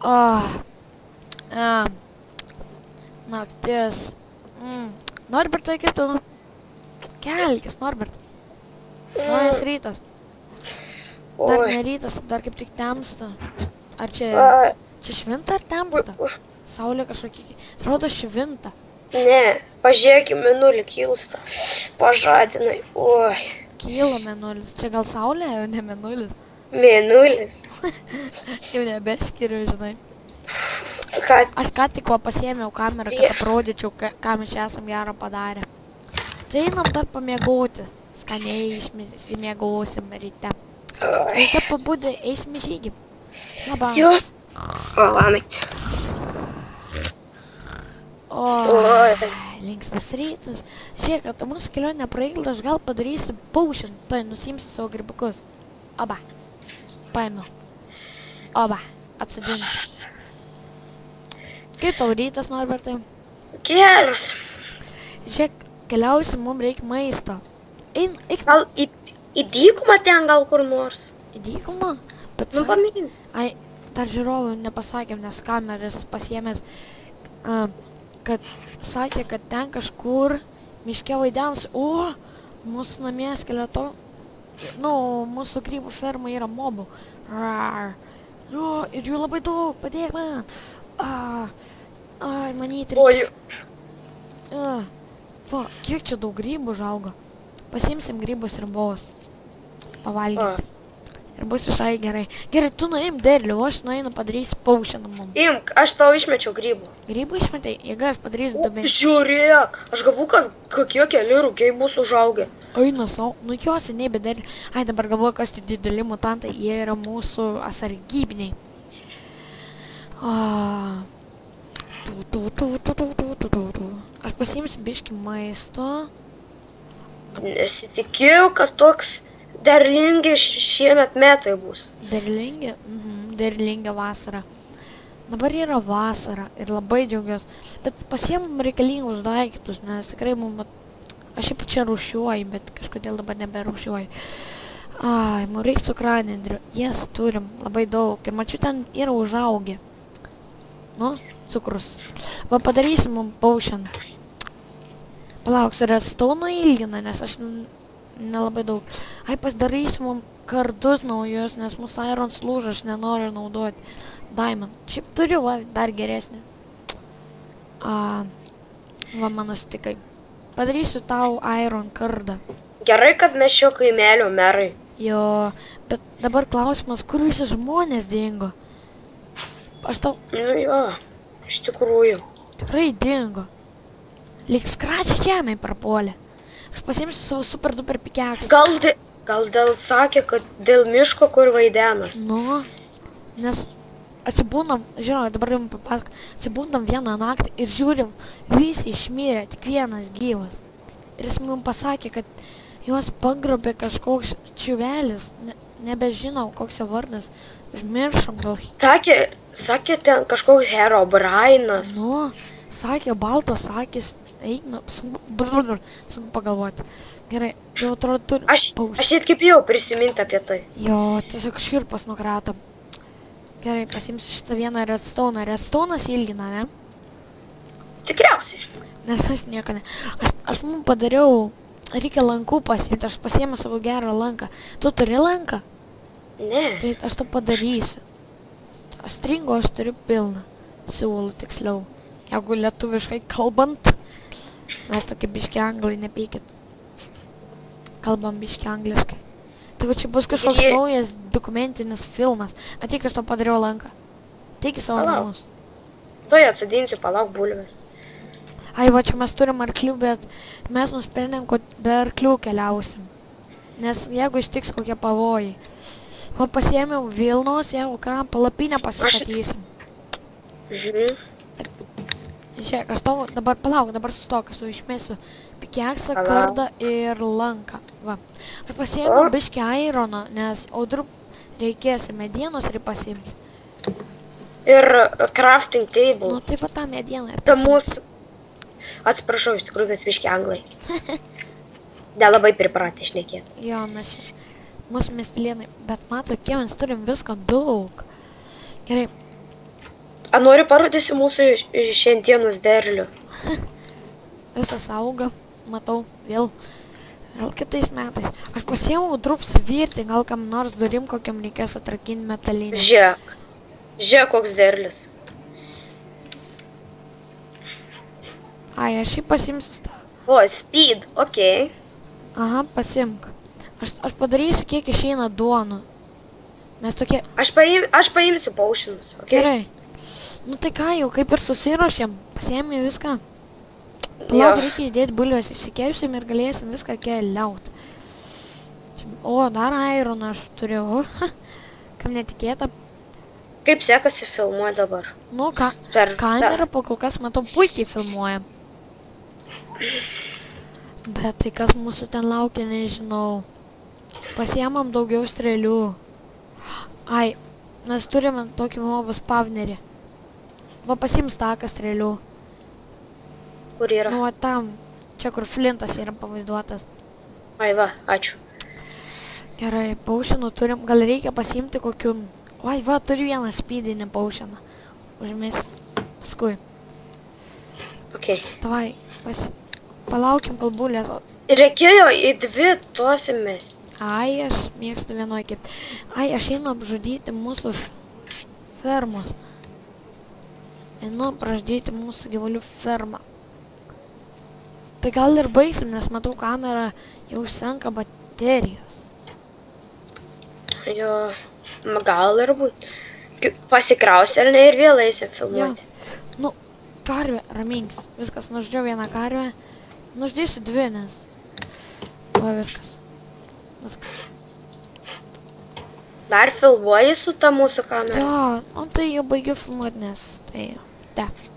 Naktis. Norbertai, kaip tu? Kelkis, Norbert. Naujas rytas. Dar ne rytas, dar kaip tik temsta. Ar čia švinta ar temsta? Saulė kažkokia, atrodo švinta. Ne, pažiūrėk, mėnulį kilsta. Pažadinai, oi. Kyla mėnulis. Čia gal saulė, jau ne mėnulis. Mėnulis. Jau nebeskiriu, žinai. Ką? Aš ką tik pasiėmiau kamerą, kad aprodyčiau, ką mes čia esam gero padarę. Tai einam dar pamiegoti. Skaniai išmiegosim ryte. Ryte pabudę eisim į žygį. Labas. Jo. Labas. Linksmas rytas. Žiūrėk, kad mūsų kelionė prailgta, aš gal padarysiu paušin. Tai nusimsiu savo grybukus. Oba. Paėmiau. Oba. Atsodinsiu. Kaip tau rytas, Norbertai? Geras. Žiūrėk, keliausim, mums reikia maisto. Eik. Gal į dykumą ten gal kur nors? Į dykumą? Bet Nu, pamėgink. Ai, dar žiūrovų nepasakėm, nes kameras pasiėmės, kad sakė, kad ten kažkur miške vaidens. O, mūsų namie skeleton, mūsų grybų ferma yra mobų. O, ir jų labai daug, padėk man. Ai, manyti reikia. Oi. Va, kiek čia daug grybų užaugo. Pasiimsim grybus ir bovus. Pavalgyti. Ir bus visai gerai. Gerai, tu nuim derlių, o aš nueinu padarysiu paušiną mums. Imk, aš tau išmečiau grybų. Grybų išmetai? Jeigu aš padarysiu dubenį. Žiūrėk, aš galvoju, kad kokie keli rūkiai bus užaugę. Eina savo, nu jo seniai, bet derlių. Ai, dabar galvoju, kas tai dideli mutantai, jie yra mūsų sargybiniai. Aš pasiimsiu biškį maisto. Nesitikėjau, kad toks derlingi šiemet metai bus. Derlingi? Derlingi vasara. Dabar yra vasara ir labai džiaugiuosi. Bet pasiemam reikalingus daiktus, nes tikrai mums... Aš šiaip čia rūšiuoju, bet kažkodėl dabar neberūšiuoju. Ai, mums reikia cukranendrių. Jas turim labai daug. Ir mačiu, ten yra užaugę. Nu, cukrus. Va, padarysim mums paušian. Palauks, redstone ilgina, nes aš nelabai daug. Ai, pasidarysim mums kardus naujus, nes mūsų irons lūža, aš nenoriu naudoti. Diamond. Šiaip turiu, va, dar geresnį. Va, mano stikai. Padarysiu tau iron kardą. Gerai, kad mes šio kaimelio merai. Jo, bet dabar klausimas, kur visi žmonės dingo? Aš tau... Nu jo, iš tikrųjų. Tikrai dingo. Lyg skračiai žemėj prapuolė. Aš pasiimsiu savo super duper pikeksą. Gal dėl sakė, kad dėl miško, kur vaidenas. Nu, nes atsibūnam, žinau, dabar jums papasakau, atsibūnam vieną naktį ir žiūrim, visi išmirė, tik vienas gyvas. Ir jis mums pasakė, kad juos pagrobė kažkoks čiuvelis, nebežinau, koks jo vardas, užmiršom gal. Sakė ten kažkoks Herobrainas. Nu, sakė, baltos akis, eina, sunku pagalvoti. Gerai, jau atrodo turi paušti. Aš net kaip jau prisiminti apie tai. Jo, tiesiog širpas nukrato. Gerai, pasimsiu šitą vieną redstone. Redstone'as ilgina, ne? Tikriausiai. Nes aš nieko ne. Aš mums padariau, reikia lankų pasiimti, aš pasiėmę savo gerą lanką. Tu turi lanką? Ne. Tai aš to padarysiu. Stringo aš turiu pilną. Siūlų tiksliau. Jeigu lietuviškai kalbant, mes tokie biški anglai, nepykit. Kalbam biški angliškai. Tai va čia bus kažkoks naujas dokumentinis filmas. Ateik, aš to padariau lanką. Ateik į savo namus. Tuoj atsodinsiu, palauk bulves. Ai, va čia mes turim arklių, bet mes nusprendėm, kad be arklių keliausim. Nes jeigu ištiks kokie pavojai. Va pasiėmiau Vilnos, jeigu ką, palapinę pasistatysim. Žiūrėk, aš tau dabar, palauk, dabar sustok, aš tau išmėsiu pikeksą, kardą ir lanką. Va. Aš pasiėmiau biškį irono, nes audrų reikės ir medienos ir pasiimti. Ir crafting table. Nu, tai va tą medieną ir pasiimti. Ta mūsų... Atsiprašau, iš tikrųjų, mes biškį anglai. Nelabai pripratę šnekėti. Jo, mes mūsų miestelėnai, bet mato, kiek mes turim visko daug. Gerai. noriu parodysiu mūsų šiandienos derlių. Visas auga, matau, vėl kitais metais. Aš pasiėmiau drups virti, gal kam nors durim kokiam reikės atrakinti metalinį. Žiūrėk, koks derlius. Ai, aš jį pasimsiu tą. O, speed, okei. Aha, pasimk. Aš padarysiu, kiek išeina duonų. Mes tokie... Aš paimsiu potionus, okei? Gerai. Nu tai ką jau, kaip ir susiruošėm. Pasiėmė viską. Palauk, reikia įdėti bulves, įsikeisim ir galėsim viską keliaut. O, dar ironą aš turiu. Kam netikėta. Kaip sekasi filmuoti dabar? Nu, kamera po kol kas, matau, puikiai filmuoja. Bet tai kas mūsų ten laukia, nežinau. Pasiemam daugiau strėlių. Ai, mes turime tokį mobų spavnerį. Va, pasiims taką strėlių. Kur yra? Nu, va tam. Čia, kur flintas yra pavaizduotas. Ai va, ačiū. Gerai, paušinų turim. Gal reikia pasiimti kokių... Oi, va, turiu vieną speedinį paušiną. Užmėsiu. Paskui. Okei. Davai, palaukim kalbulės. Reikėjo į dvi tuos įmesti. Ai, aš mėgstu vienoj kaip. Ai, aš einu apžudyti mūsų fermos. Einu pražudyti mūsų gyvulių fermą. Tai gal ir baigsim, nes matau kamerą jau senka baterijos. Jo, gal ir būt. Pasikrausi ar ne ir vėl eisim filmuoti. Nu, karvė, raminkis. Viskas, nužudžiau vieną karvę. Nužudysiu dvi, nes... Va, viskas. Dar filmuoji su ta mūsų kamera? Jo, nu tai jau baigiu filmuoti, nes tai... Te.